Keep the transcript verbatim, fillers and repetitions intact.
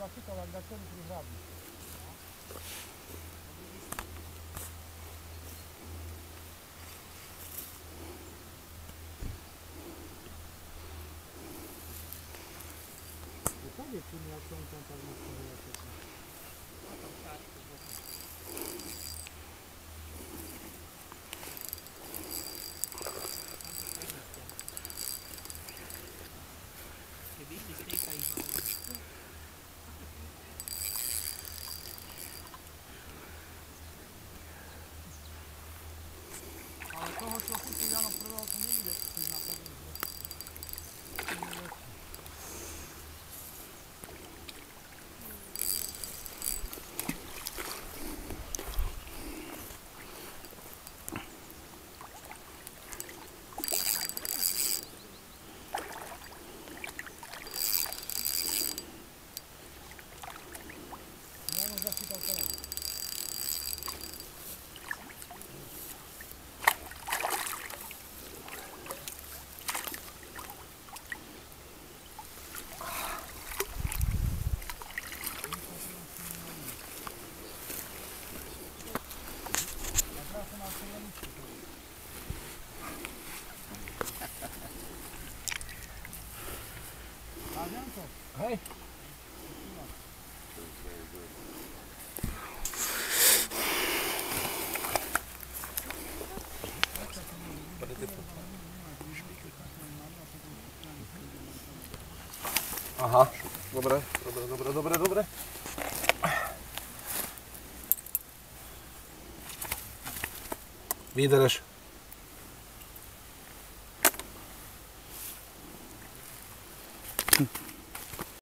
zachytala, ak celý pri hrabi. Je tu nejaký on tam tak nastavil všetko. A tam šárku boku. Tam to strednete. Keď vyšli z tejka ich máme. Ale toho, čo chytil Jano prvého, to nebude chcieť napadnúť. Zachytal teraz. Hej. Aha, dobre, dobre, dobre, dobre, dobre. Vydrž. Hm.